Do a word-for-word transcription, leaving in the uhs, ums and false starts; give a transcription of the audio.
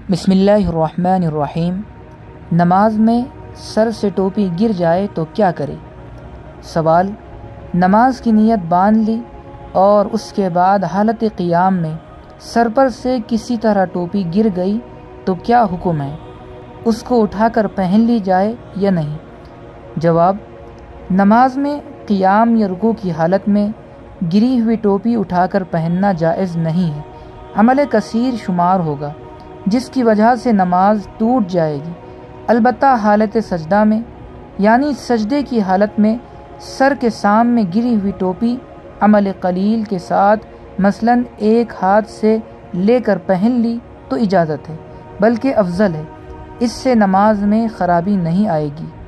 बिस्मिल्लाहिर्रहमानिर्रहीम। नमाज में सर से टोपी गिर जाए तो क्या करे? सवाल। नमाज की नीयत बांध ली और उसके बाद हालत क़ियाम में सर पर से किसी तरह टोपी गिर गई तो क्या हुक्म है? उसको उठाकर पहन ली जाए या नहीं? जवाब। नमाज में क़ियाम या रुकू की हालत में गिरी हुई टोपी उठाकर पहनना जायज़ नहीं है। अमल कसीर शुमार होगा जिसकी वजह से नमाज टूट जाएगी। अलबत्ता हालत सजदा में यानी सजदे की हालत में सर के सामने गिरी हुई टोपी अमल कलील के साथ मसलन एक हाथ से लेकर पहन ली तो इजाज़त है, बल्कि अफजल है। इससे नमाज में ख़राबी नहीं आएगी।